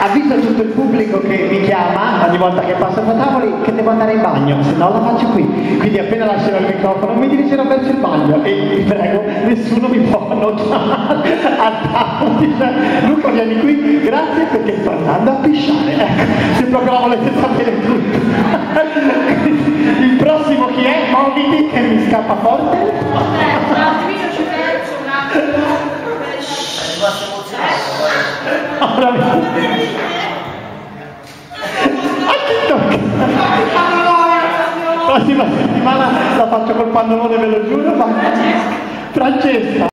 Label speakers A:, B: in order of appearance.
A: avviso tutto il pubblico che mi chiama ogni volta che passo qua tavoli che devo andare in bagno, se no la faccio qui. Quindi appena lascerò il microfono mi dirigerò verso il bagno e vi prego, nessuno mi può notare a tavolo. Luca vieni qui, grazie perché sto andando a pisciare. Ecco, se proprio la volete sapere tutto. Il prossimo chi è? Moviti che mi scappa forte.
B: Un attimino ci penso, un attimo.
A: Ora a chi tocca? Prossima settimana la faccio col pannolone, ve lo giuro, ma Francesca.